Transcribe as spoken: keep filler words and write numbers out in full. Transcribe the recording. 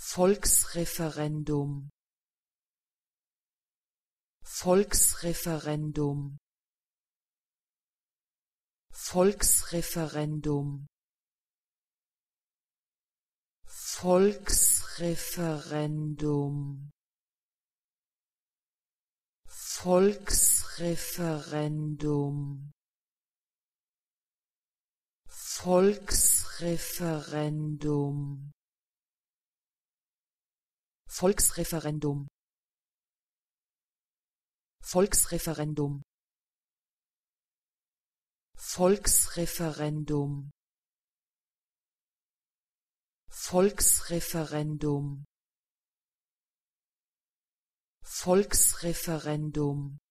Volksreferendum, Volksreferendum, Volksreferendum, Volksreferendum, Volksreferendum, Volksreferendum, Volksreferendum, Volksreferendum, Volksreferendum, Volksreferendum, Volksreferendum,